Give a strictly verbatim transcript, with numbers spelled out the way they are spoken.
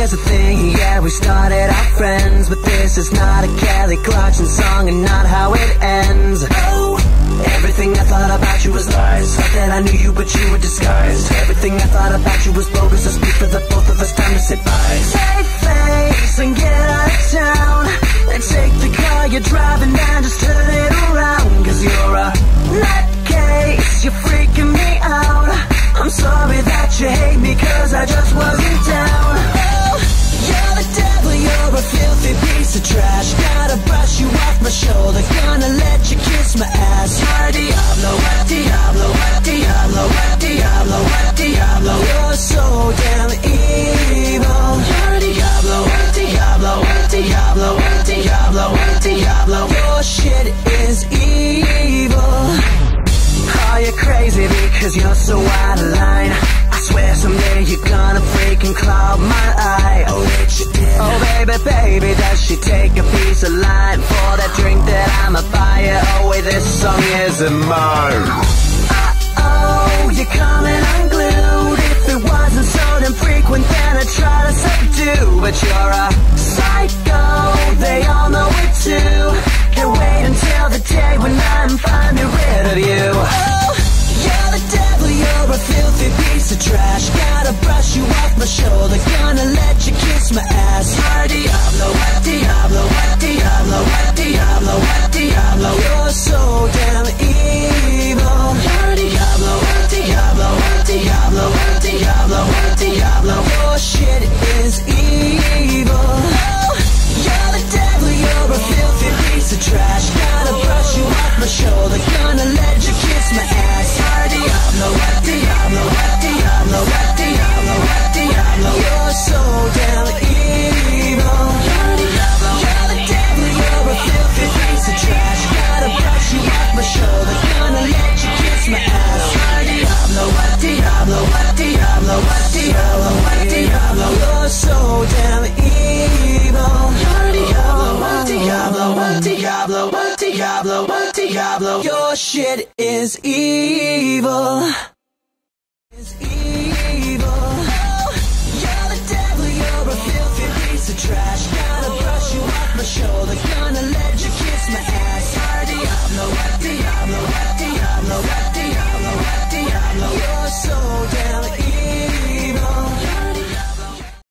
here's the thing, yeah, we started out friends, but this is not a Kelly Clarkson song and not how it ends. Oh, everything I thought about you was lies. Thought that I knew you, but you were disguised. Everything I thought about you was bogus. I speak for the both of us, time to say bye. Save face and get out of town, and take the car you're driving and just turn it around. Cause you're a nutcase, you're freaking me out. I'm sorry that you hate me cause I just wasn't down. Oh, you're the devil, you're a filthy piece of trash. Gotta brush you off my shoulder, gonna let you kiss my ass. You're a Diablo, a Diablo, a Diablo, a Diablo, a Diablo. You're so damn evil. You're a Diablo, a Diablo, a Diablo, a Diablo, a Diablo. Your shit is evil. Oh, you're crazy because you're so out of line. I swear someday you're gonna freaking cloud my eye. Oh, that you did. Oh, baby, baby, does she take a piece of lime for that drink that I'ma buy you? Oh, wait, this song isn't mine. Uh-oh, you're coming unglued. If it wasn't so damn frequent, then I'd try to subdue. But you're a psycho, they all know it too. Can't wait until the day when I'm finally rid of you. Oh, you're the devil, you're a filthy piece of trash. Gotta brush you off my shoulder, gonna let you kiss my ass. You're a Diablo, a Diablo, a Diablo, a Diablo, a Diablo. You're so damn evil. You're a Diablo, a Diablo, a Diablo, a Diablo, a Diablo. Your shit is evil. Oh, you're the devil, you're a filthy piece of trash. Gotta brush you off my shoulder, gonna let you kiss my ass. You're a Diablo, a Diablo, a Diablo, a Diablo, a Diablo. You're so damn evil. You're a Diablo, you're the devil, you're a filthy piece of trash. Gotta brush you off my shoulder, gonna let you kiss my ass. You're a Diablo, a Diablo, a Diablo, a Diablo, a Diablo. You're so damn evil. You're a Diablo, a Diablo, a Diablo, a Diablo, a Diablo. Your shit is evil. Is evil. Oh, you're the devil, you're a filthy piece of trash. Gotta brush you off my shoulder, gonna let you kiss my ass. You're a Diablo, a Diablo, a Diablo, a Diablo, a Diablo. You're so damn